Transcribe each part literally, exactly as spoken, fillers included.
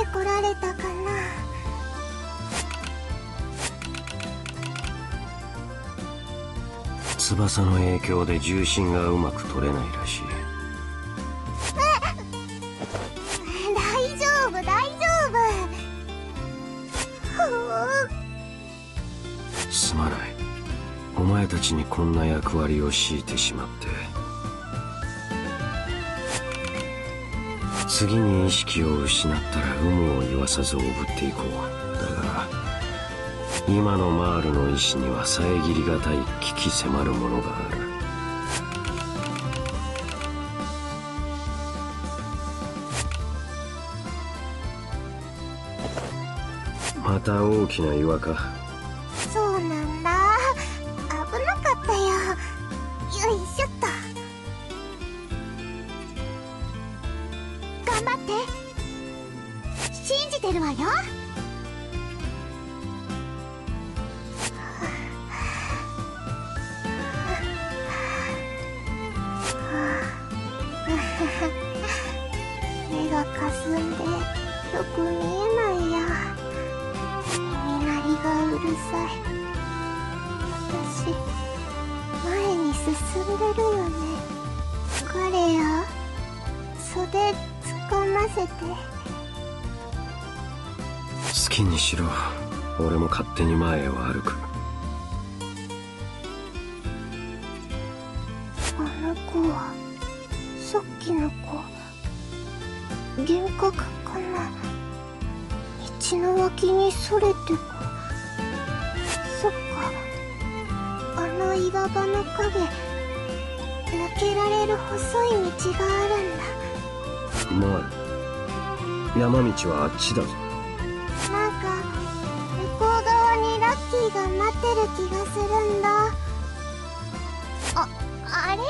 てこられたかな。 翼の影響で重心がうまく取れないらしい。 大丈夫大丈夫。 すまない。お前たちにこんな役割を強いてしまって。次に意識を失ったら有無を言わさずおぶっていこう。だが今のマールの意志には遮りがたい危機迫るものがある。また大きな岩か。 そうなんだ。危なかったよ。よいしょっと。頑張って。信じてるわよ。目がかすんでよく見えないや。耳鳴りがうるさい。私前に進んでるよね。ガレア、袖つかませて。 好きにしろ。俺も勝手に前へは歩く。 あの子はさっきの子、幻覚かな。道の脇にそれてく。そっか、あの岩場の影、抜けられる細い道があるんだ。 まあ山道はあっちだぞ。 なんか向こう側にラッキーが待ってる気がするんだ。あ、あれ？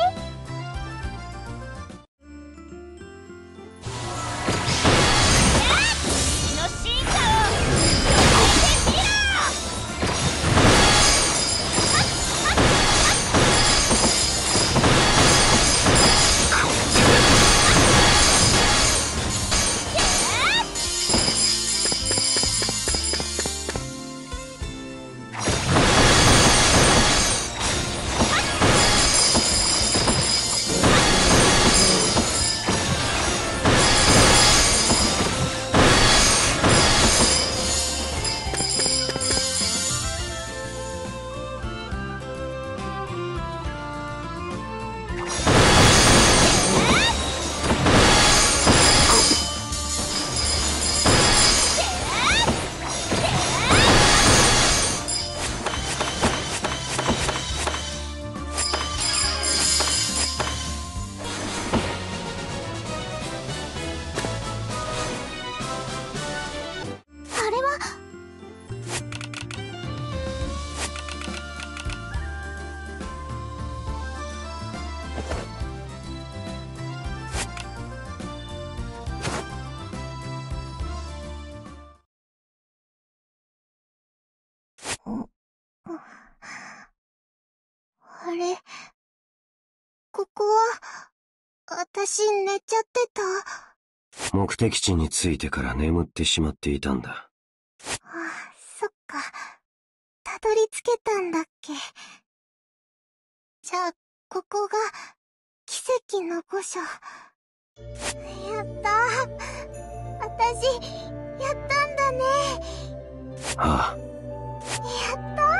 あれ、ここは、私寝ちゃってた。 目的地に着いてから眠ってしまっていたんだ。 ああ、そっか。たどり着けたんだっけ。じゃあ、ここが、奇跡の御所。やったー。私、やったんだね。 ああ。 やったー。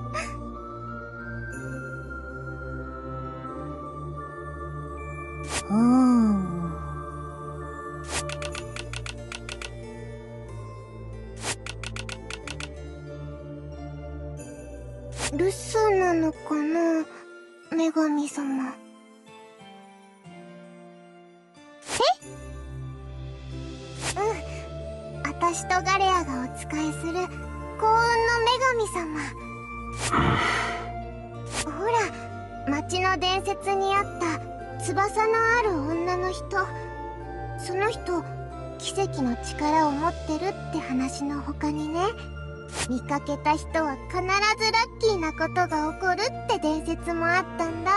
うーん。留守なのかな、女神様。え？うん。私とガレアがお仕えする幸運の女神様。ほら、町の伝説にあった翼のある女の人。その人、奇跡の力を持ってるって話の他にね、見かけた人は必ずラッキーなことが起こるって伝説もあったんだ。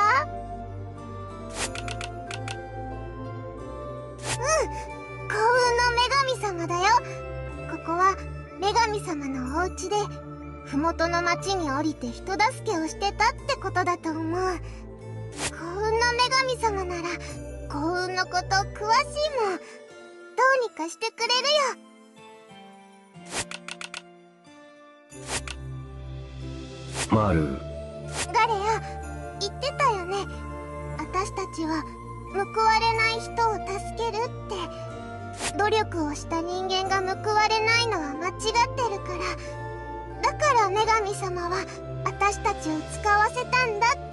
うん、幸運の女神様だよ。ここは女神様のお家で、麓の町に降りて人助けをしてたってことだと思う。幸運の女神様なら幸運のこと詳しいもん。どうにかしてくれるよ。 マール。 ガレア、言ってたよね。私たちは報われない人を助けるって。努力をした人間が報われないのは間違ってるから。だから女神様は私たちを使わせたんだって。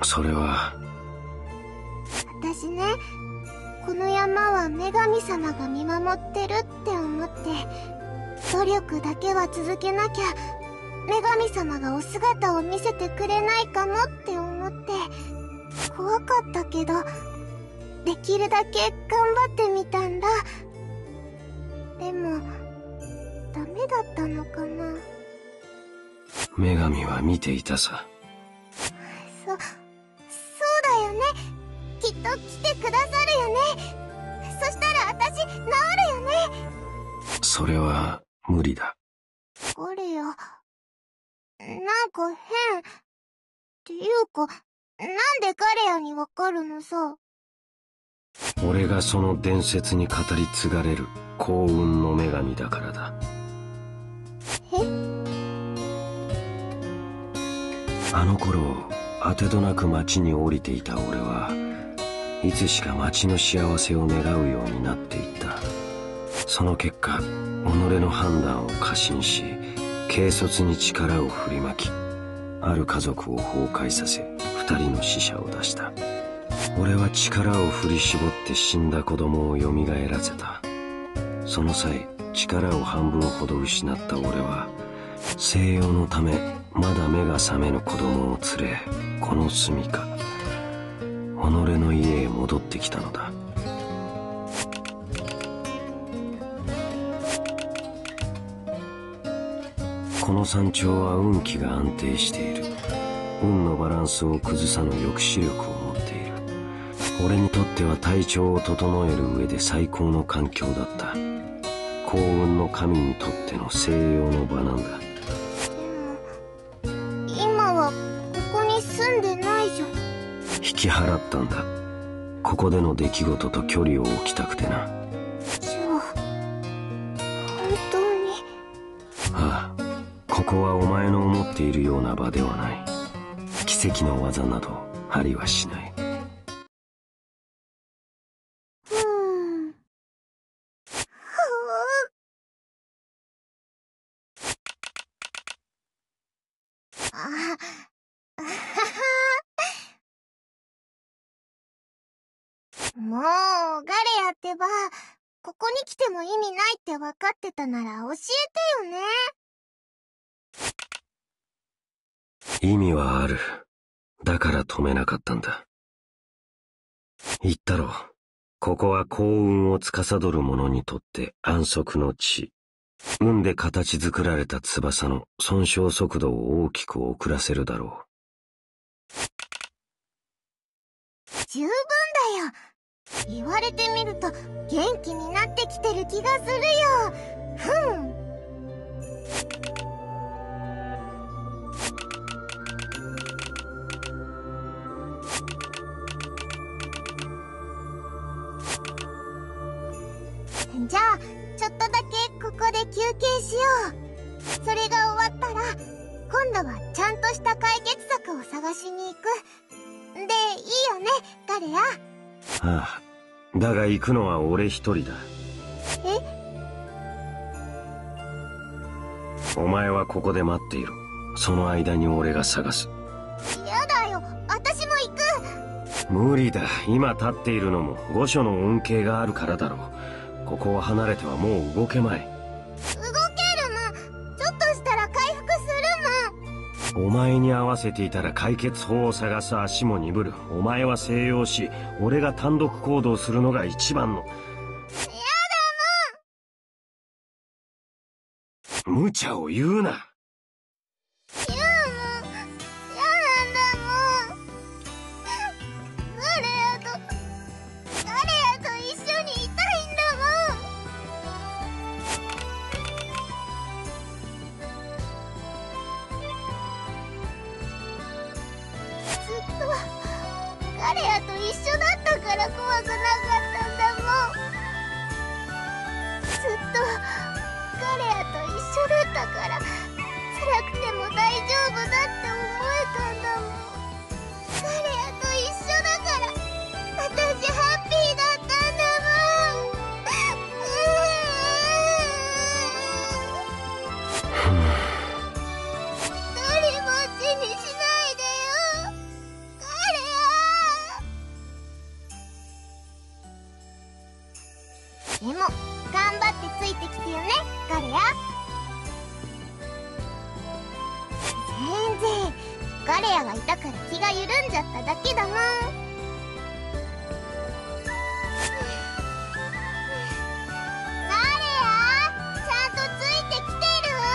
それは。 私ね、この山は女神様が見守ってるって思って、努力だけは続けなきゃ女神様がお姿を見せてくれないかもって思って、怖かったけどできるだけ頑張ってみたんだ。でもダメだったのかな。 女神は見ていたさ。 そ、そうだよね。きっと来てくださるよね。そしたら私治るよね。 それは無理だ。 ガレア、なんか変。っていうか、なんでガレアにわかるのさ。 俺がその伝説に語り継がれる幸運の女神だからだ。 え？ あの頃、当てどなく町に降りていた俺はいつしか町の幸せを願うようになっていった。その結果、己の判断を過信し、軽率に力を振りまき、ある家族を崩壊させ、二人の死者を出した。俺は力を振り絞って死んだ子供を蘇らせた。その際、力を半分ほど失った俺は、静養のためまだ目が覚めぬ子供を連れ、この住処、己の家へ戻ってきたのだ。この山頂は運気が安定している。運のバランスを崩さぬ抑止力を持っている。俺にとっては体調を整える上で最高の環境だった。幸運の神にとっての静養の場なんだ。 でも今はここに住んでないじゃん。 引き払ったんだ。ここでの出来事と距離を置きたくてな。 じゃあ本当に。 ああ、ここはお前の思っているような場ではない。奇跡の技などありはしない。 うーん。ふう。あ、あはは。もう、ガレアってば、ここに来ても意味ないって分かってたなら教えてよね。 意味はある。だから止めなかったんだ。言ったろ。ここは幸運を司る者にとって安息の地。運で形作られた翼の損傷速度を大きく遅らせるだろ十分だよ。言われてみると元気になってきてる気がするよ。ふん。じゃあちょっとだけここで休憩しよう。それが終わったら今度はちゃんとした解決策を探しに行く。でいいよね、ガレア。 ああ、だが行くのは俺一人だ。 え？ お前はここで待っていろ。その間に俺が探す。 やだよ、私も行く。 無理だ。今立っているのも御所の恩恵があるからだろう。ここを離れてはもう動けまい。 動けるもん。ちょっとしたら回復するもん。 お前に合わせていたら解決法を探す足も鈍る。お前は静養し、俺が単独行動するのが一番の。やだもん。無茶を言うな。 言うもん。嫌なんだもん。ガレアとガレアと一緒にいたいんだもん。 アと一緒だったから怖くなかったんだもん。ずっとガレアと一緒だったから辛くても大丈夫だって思えたんだもん。ガレアと一緒だから私ハッピーだったんだもん。一人ぼっちにしないでよガレア。でも頑張ってついてきてよねガレア。全然ガレアがいたから気が緩んじゃっただけだもん。ガレアちゃんとついてきてる？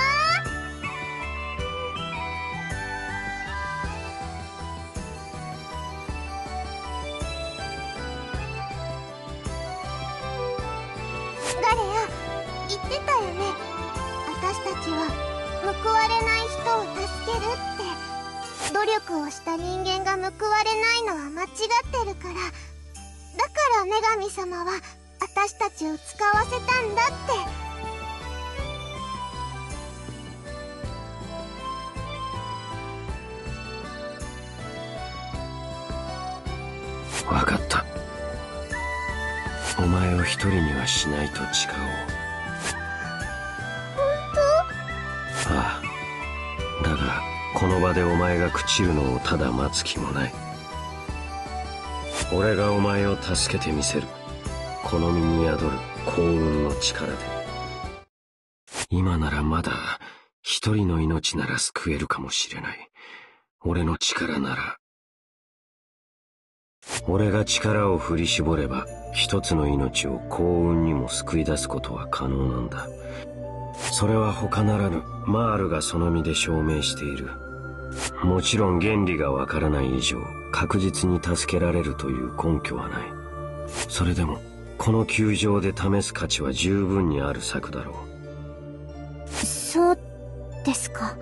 ガレア言ってたよね。私たちは報われない人を助けるって。努力をした人間が報われないのは間違ってるから。だから女神様は私たちを使わせたんだって。 わかった。お前を一人にはしないと誓おう。 本当？ ああ。だがこの場でお前が朽ちるのをただ待つ気もない。俺がお前を助けてみせる。この身に宿る幸運の力で。今ならまだ一人の命なら救えるかもしれない。俺の力なら。俺が力を振り絞れば一つの命を幸運にも救い出すことは可能なんだ。それは他ならぬマールがその身で証明している。もちろん原理がわからない以上確実に助けられるという根拠はない。それでもこの球場で試す価値は十分にある策だろう。そうですか。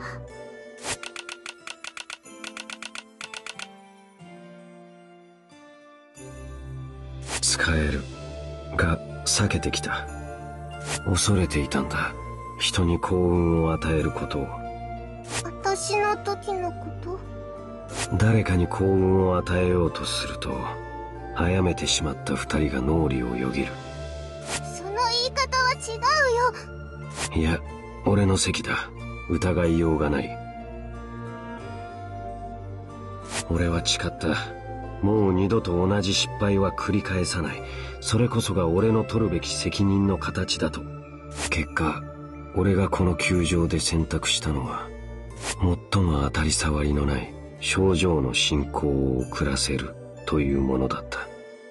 使えるが避けてきた。恐れていたんだ。人に幸運を与えることを。 私の時のこと？ 誰かに幸運を与えようとすると殺めてしまった二人が脳裏をよぎる。 その言い方は違うよ。 いや、俺の席だ。疑いようがない。俺は誓った。もう二度と同じ失敗は繰り返さない。それこそが俺の取るべき責任の形だと。結果俺がこの球場で選択したのは最も当たり障りのない症状の進行を遅らせるというものだった。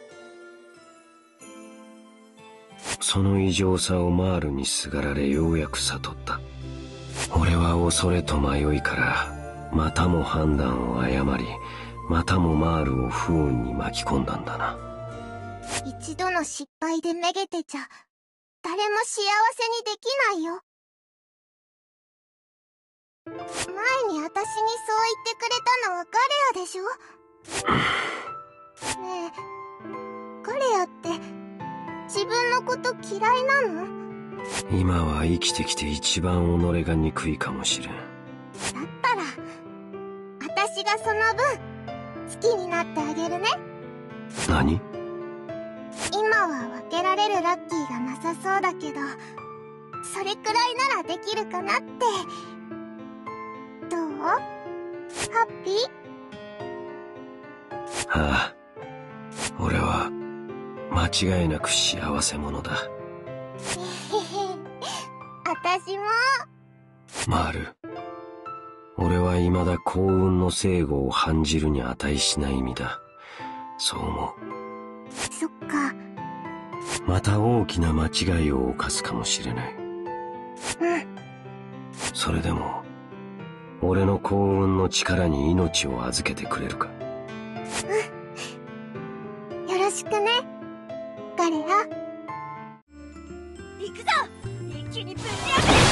その異常さをマールにすがられようやく悟った。俺は恐れと迷いからまたも判断を誤り、またもマールを不運に巻き込んだんだな。 一度の失敗でめげてちゃ誰も幸せにできないよ。前に私にそう言ってくれたのはガレアでしょ？ねえ、ガレアって自分のこと嫌いなの？ 今は生きてきて一番己が憎いかもしれん。だったら私がその分好きになってあげるね。 何？ 今は分けられるラッキーがなさそうだけど、それくらいならできるかなって。どう？ハッピー？ああ、俺は間違いなく幸せ者だ。 私も。 マール、俺は未だ幸運の正誤を判じるに値しない身だ。そう思う。 そっか。 また大きな間違いを犯すかもしれない。 うん。 それでも俺の幸運の力に命を預けてくれるか？ うん。よろしくね、ガレア。 行くぞ！一気にぶち当てる！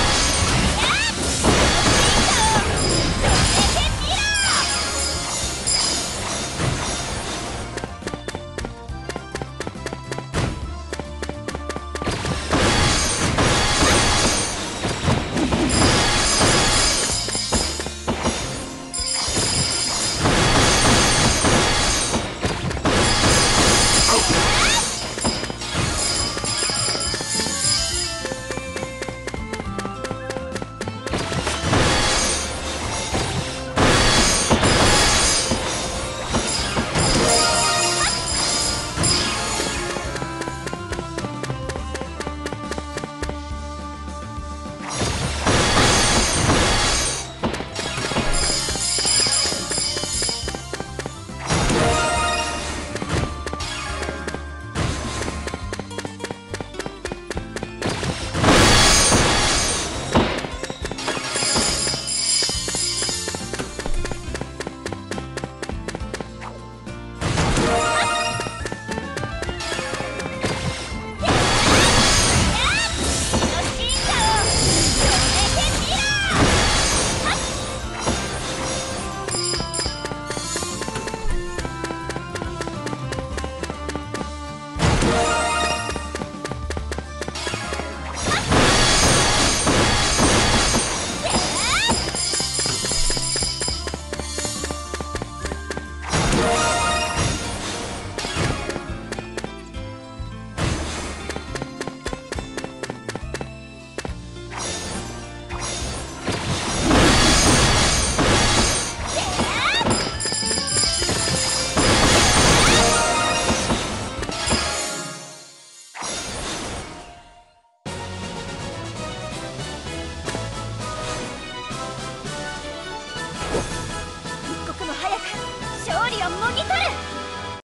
をもぎ取る。